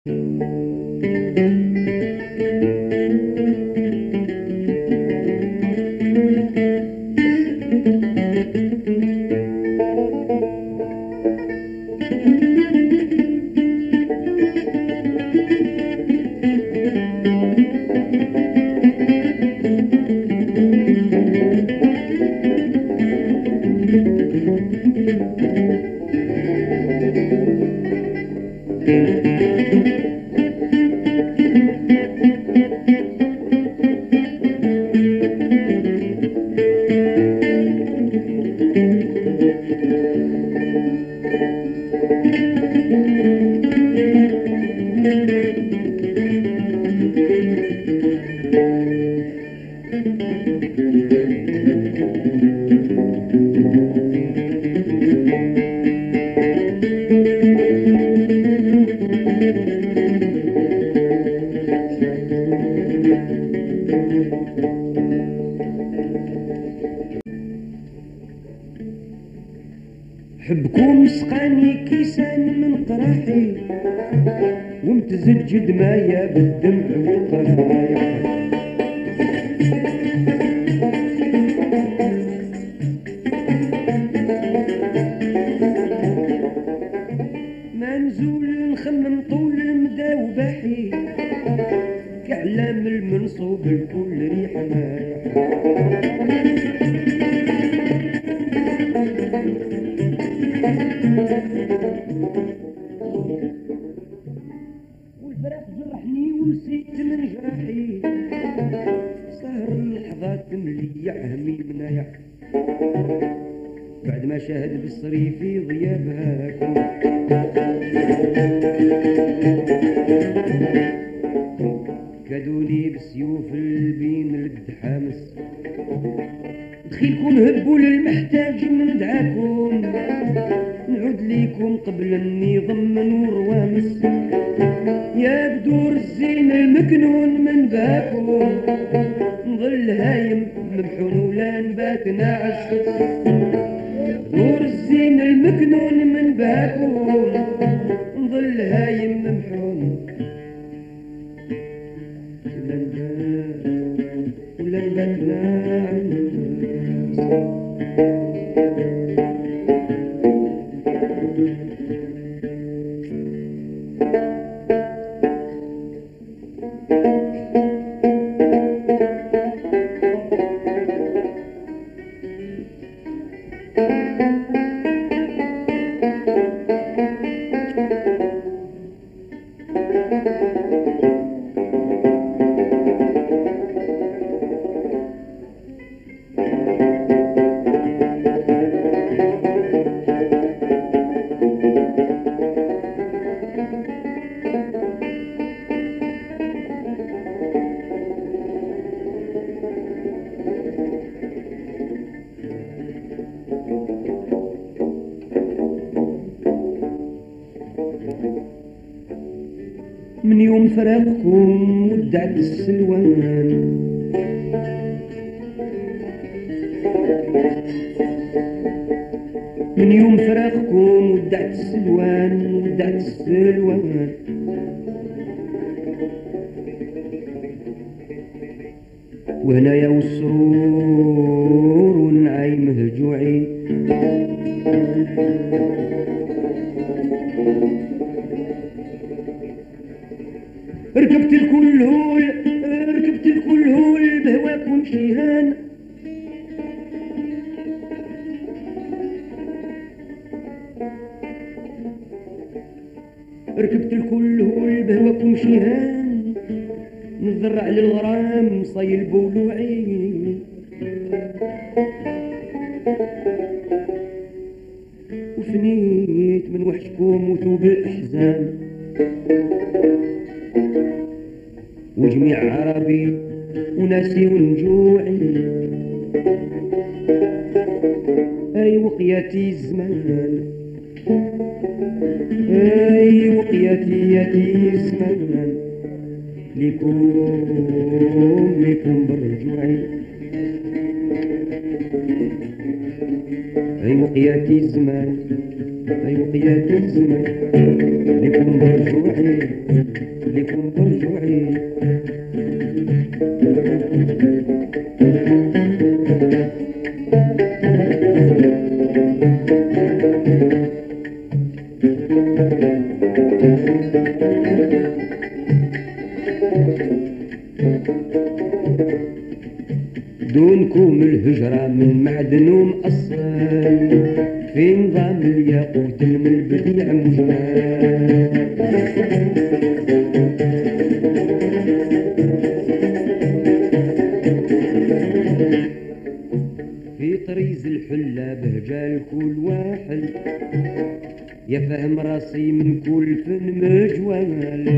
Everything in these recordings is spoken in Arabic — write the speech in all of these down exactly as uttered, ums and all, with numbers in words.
حبكم سقاني كيسان من قراحي وامتزج دمايا بالدمع والقرايح. ما نزول نخمم طول المدى وباحي كعلام المنصوب الكل ريحة مايح. والفراق جرحني ونسيت من جراحي سهر اللحظات مليع همي منايح بعد ما شاهد بالصري في ضيابها كادوني بالسيوف البين الدحامس دخيلكم هبوا للمحتاج من دعاكم نعود ليكم قبل النظام نور وامس يا بدور الزين المكنون من باكم نظل هايم ممحون ولا نبات ناعس دور الزين المكنون من باكم نظل هايم ممحون ولا نبات ولا نبات ناعس. من يوم فراقكم ودعت السلوان من يوم فراقكم ودعت السلوان ودعت السلوان وهنايا والسرور ونعيم هجوعي ركبت الكل هول ركبت الكل هول بهواكم شيهان ركبت الكل هول بهواكم شيهان نذرع للغرام صيل بولوعي وفنيت من وحشكم وثوب الأحزان وجميع عربي وناسي ونجوعي اي وقياتي الزمان اي وقياتي ياتي الزمان ليكم ليكم برجوعي اي وقياتي الزمان أيوة قيادة الزمن لكم برجوعي لكم برجوعي دونكم الهجرة من معدن ومأصل في نظام الياقوت من البديع مجمل في طريز الحلة بهجال كل واحد يا فهم راسي من كل فن مجوال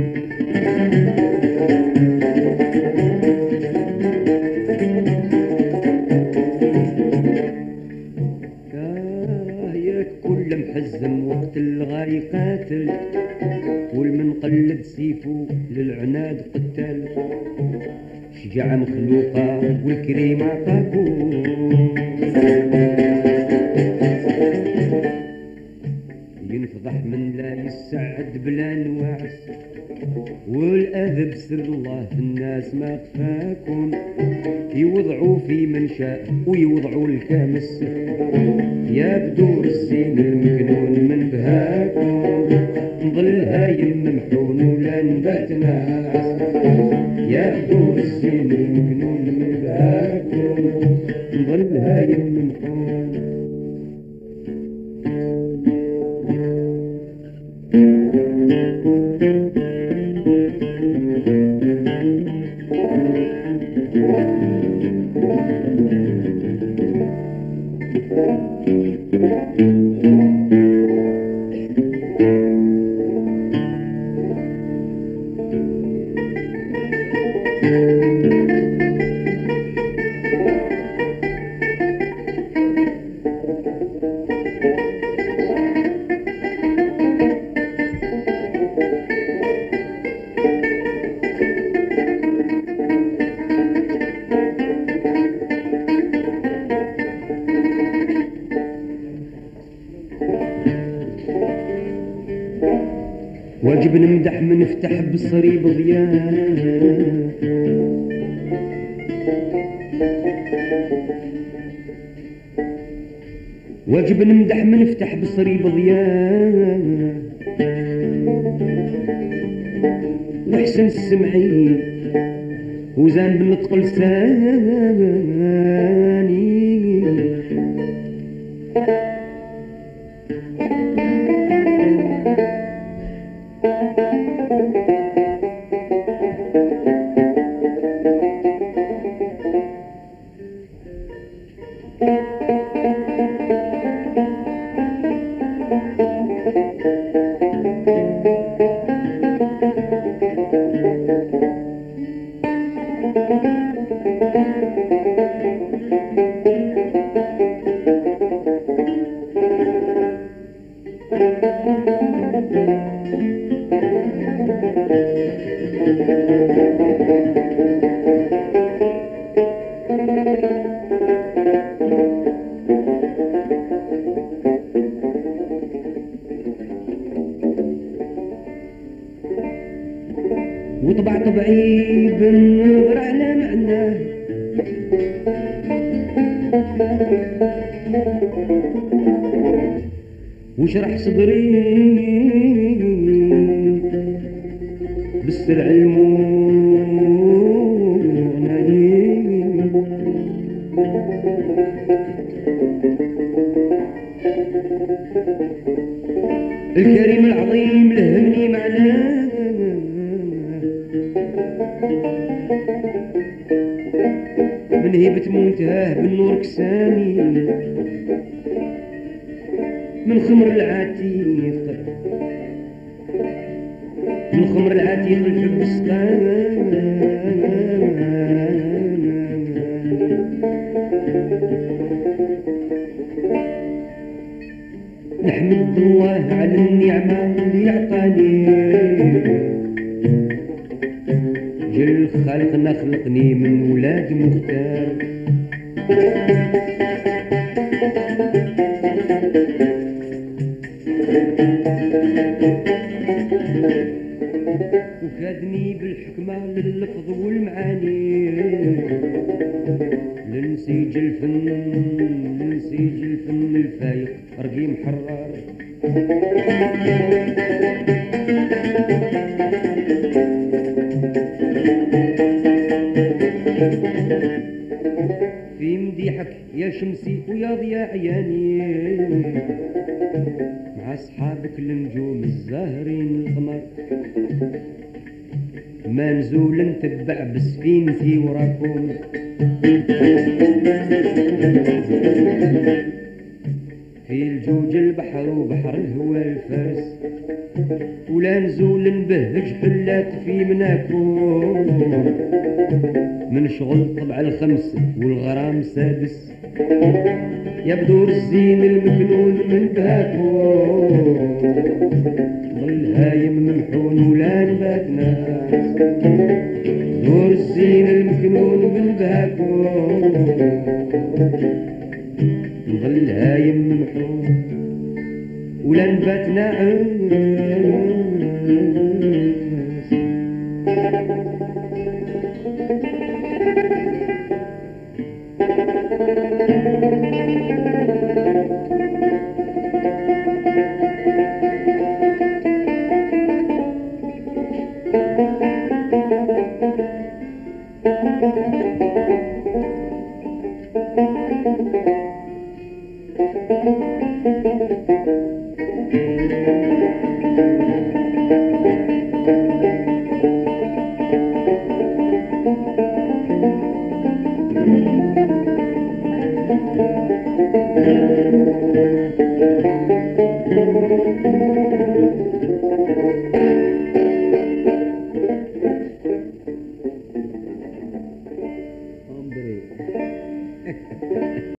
كل محزم وقت الغاي قاتل والمن قلب سيفه للعناد قتال شجاعة مخلوقة والكريم عطاكو ينفضح من لا يسعد بلا نواس والأذب سر الله في الناس ما خفاكم يوضعوا في من شاء ويوضعوا الكامس يا بدور الزين المكنون من بهاكم نظل هايم ممحون ولا نبات ناعس يا بدور الزين المكنون من بهاكم نظل هايم ممحون واجب نمدح من نفتح بصري بضياء واجب نمدح من نفتح بصري بضياء وحسن السمعي وزان بالنطق لساني وطبع طبعي بالنظر على معناه وشرح صدري بالسرع المغني الكريم العظيم لهمني معناه من هيبة منتهاه بالنور كساني من خمر العتيق من خمر العتيق الحب السقان نحمد الله على النعمة اللي عطاني جل خلقنا خلقني من ولاد مختار وفادني بالحكمة لللفظ والمعاني لنسيج الفن لنسيج الفن الفايق رقيم حرار. في مديحك يا شمسي ويا ضياء عياني مع اصحابك النجوم الزاهرين القمر ما نزول نتبع بسفينتي وراكم. في الجوج البحر وبحر الهوى الفارس ولا نزول نبهج حلات في مناكم من شغل طبع الخمس والغرام سادس يا بدور الزين المكنون من باكم ظل هايم ممحون ولا نبات ناس دور الزين المكنون من باكم ظل هايم ممحون ولا نبات ناس.